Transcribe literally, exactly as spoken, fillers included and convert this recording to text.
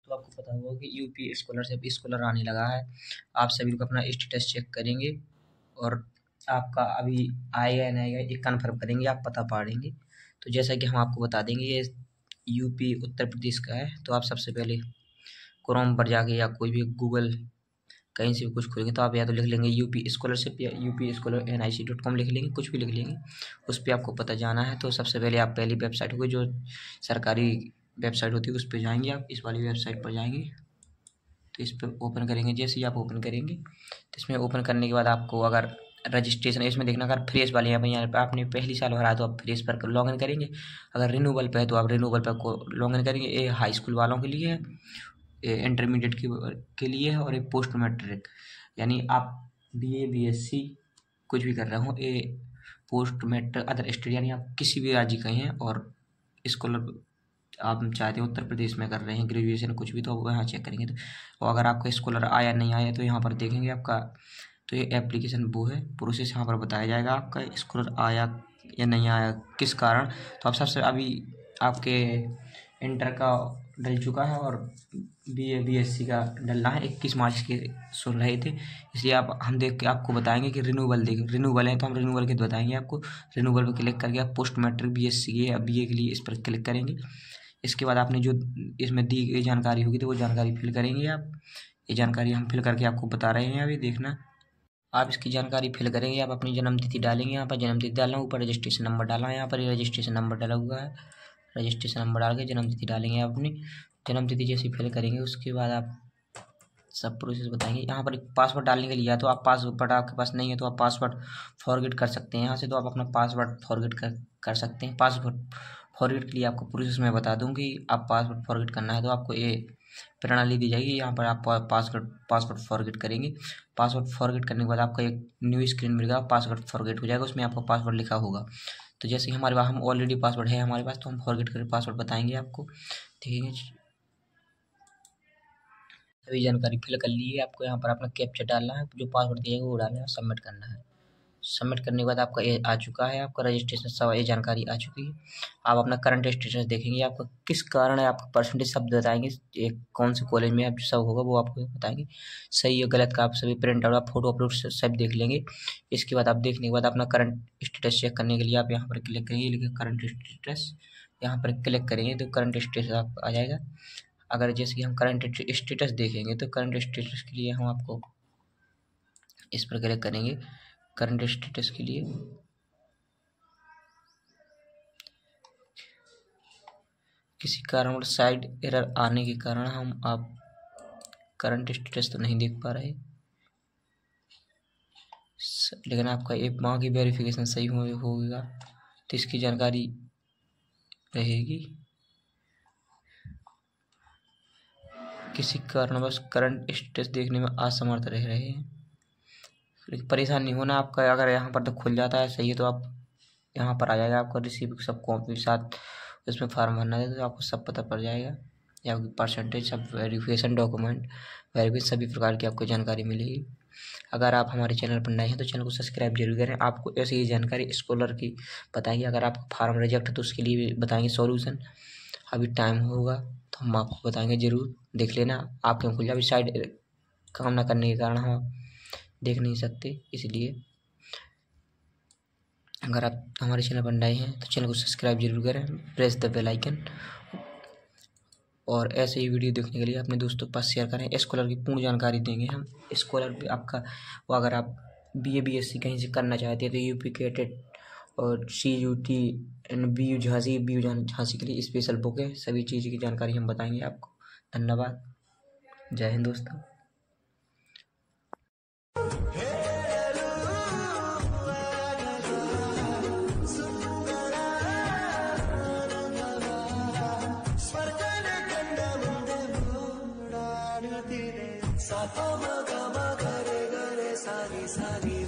तो आपको पता होगा कि यूपी स्कॉलरशिप स्कॉलर आने लगा है। आप सभी लोग अपना स्टेटस चेक करेंगे और आपका अभी आएगा या नहीं आएगा ये कन्फर्म करेंगे, आप पता पाड़ेंगे। तो जैसा कि हम आपको बता देंगे ये यूपी उत्तर प्रदेश का है। तो आप सबसे पहले क्रोम पर जाके या कोई भी गूगल कहीं से भी कुछ खोलेंगे तो आप या तो लिख लेंगे यूपी स्कॉलरशिप या UP scholar N I C dot com लिख लेंगे, कुछ भी लिख लेंगे, उस पर आपको पता जाना है। तो सबसे पहले आप पहली वेबसाइट होगी जो सरकारी वेबसाइट होती है उस पर जाएंगे, आप इस वाली वेबसाइट पर जाएंगे। तो इस पर ओपन करेंगे, जैसे ही आप ओपन करेंगे तो इसमें ओपन करने के बाद आपको अगर रजिस्ट्रेशन इसमें देखना, अगर फ्रेश वाले हैं यहाँ पर आपने पहली साल भरा है तो आप फ्रेश पर लॉग इन करेंगे। अगर रिन्यूअल पे है तो आप रिन्यूअल पर को लॉग इन करेंगे। ये हाई स्कूल वालों के लिए है, इंटरमीडिएट के के लिए है और एक पोस्ट मैट्रिक, यानी आप B A B S C कुछ भी कर रहे हो, ये पोस्ट मैट्रिक अदर स्टेट यानी आप किसी भी राज्य के हैं और स्कॉलर आप चाहते हैं उत्तर प्रदेश में कर रहे हैं ग्रेजुएशन कुछ भी, तो वहाँ चेक करेंगे। तो अगर आपका स्कॉलर आया नहीं आया तो यहाँ पर देखेंगे आपका, तो ये एप्लीकेशन वो है प्रोसेस यहाँ पर बताया जाएगा आपका स्कॉलर आया या नहीं आया किस कारण। तो आप सबसे अभी आपके इंटर का डल चुका है और B A B S C का डलना है, इक्कीस मार्च के सुन रहे थे, इसलिए आप हम देख के आपको बताएंगे कि रिन्यूअल देख रिन्यूअल है तो हम रिन्यूअल के बताएंगे आपको। रिन्यूअल पर क्लिक करके आप post matric B S C या बी ए के लिए इस पर क्लिक करेंगे। इसके बाद आपने जो इसमें दी गई जानकारी होगी तो वो जानकारी फिल करेंगे आप। ये जानकारी हम फिल करके आपको बता रहे हैं, अभी देखना आप इसकी जानकारी फिल करेंगे। आप अपनी जन्म तिथि डालेंगे, यहाँ पर जन्म तिथि डालना, ऊपर रजिस्ट्रेशन नंबर डालना है, यहाँ पर रजिस्ट्रेशन नंबर डाला हुआ है, रजिस्ट्रेशन नंबर डाल के जन्म तिथि डालेंगे। आप अपनी जन्म तिथि जैसी फिल करेंगे उसके बाद आप सब प्रोसेस बताएंगे। यहाँ पर पासवर्ड डालने के लिए या तो आप पासवर्ड आपके पास नहीं है तो आप पासवर्ड फॉरगेट कर सकते हैं यहाँ से, तो आप अपना पासवर्ड फॉरगेट कर कर सकते हैं। पासवर्ड फॉरगेट के लिए आपको प्रोसेस में बता दूँ कि आप पासवर्ड फॉरगेट करना है तो आपको ये प्रणाली दी जाएगी, यहाँ पर आप पासवर्ड पासवर्ड फॉरगेट करेंगे। पासवर्ड फॉरगेट करने के बाद आपका एक न्यू स्क्रीन मिलेगा, पासवर्ड फॉरगेट हो जाएगा, उसमें आपका पासवर्ड लिखा होगा। तो जैसे हमारे पास हम ऑलरेडी पासवर्ड है हमारे पास तो हम फॉरगेट करके पासवर्ड बताएंगे आपको, ठीक है। सभी जानकारी फिल कर ली है, आपको यहाँ पर अपना कैप्चा डालना है, जो पासवर्ड दिएगा वो डालना है, सबमिट करना है। सबमिट करने के बाद आपका ये आ चुका है, आपका रजिस्ट्रेशन सब ये जानकारी आ चुकी है। आप अपना करंट स्टेटस देखेंगे, आपका किस कारण है, आपका परसेंटेज सब बताएंगे, एक कौन से कॉलेज में आप सब होगा वो आपको बताएंगे, सही है गलत का आप सभी प्रिंट आउट आप फोटो अपलोड सब देख लेंगे। इसके बाद आप देखने के बाद अपना करंट स्टेटस चेक करने के लिए आप यहाँ पर क्लिक करेंगे, लिखिए करंट स्टेटस, यहाँ पर क्लिक करेंगे तो करंट स्टेटस आप आ जाएगा। अगर जैसे कि हम करंट स्टेटस देखेंगे तो करंट स्टेटस के लिए हम आपको इस पर क्लिक करेंगे। करंट स्टेटस के लिए किसी कारण साइड एरर आने के कारण हम आप करंट स्टेटस तो नहीं देख पा रहे, लेकिन आपका एक माह की वेरिफिकेशन सही होगा तो इसकी जानकारी रहेगी। किसी कारणवश करंट स्टेटस देखने में असमर्थ रह रहे हैं, परेशान नहीं होना आपका, अगर यहाँ पर तो खुल जाता है सही है तो आप यहाँ पर आ जाएगा, आपका रिसीव सब कॉपी के साथ उसमें फॉर्म भरना है तो आपको सब पता पड़ जाएगा, या परसेंटेज सब वेरिफिकेशन डॉक्यूमेंट वेरिफिकेशन सभी प्रकार की आपको जानकारी मिलेगी। अगर आप हमारे चैनल पर नए हैं तो चैनल को सब्सक्राइब जरूर करें, आपको ऐसी ही जानकारी स्कॉलर की बताएंगे। अगर आपका फार्म रिजेक्ट है तो उसके लिए भी बताएंगे सॉल्यूशन, अभी टाइम होगा तो हम आपको बताएंगे, जरूर देख लेना। आपके खुल जाए, अभी साइड काम ना करने के कारण हम देख नहीं सकते, इसलिए अगर आप हमारे चैनल पर नए हैं तो चैनल को सब्सक्राइब जरूर करें, प्रेस द बेल आइकन, और ऐसे ही वीडियो देखने के लिए अपने दोस्तों के पास शेयर करें। स्कॉलर की पूर्ण जानकारी देंगे हम, स्कॉलर भी आपका वो अगर आप B A B S C कहीं से करना चाहते हैं तो यूपी के टेट और C U T and B U Jhansi B U Jhansi के लिए स्पेशल बुक है, सभी चीज़ की जानकारी हम बताएंगे आपको। धन्यवाद, जय हिंद दोस्तों। सातो मगा मगा रे रे सारी सारी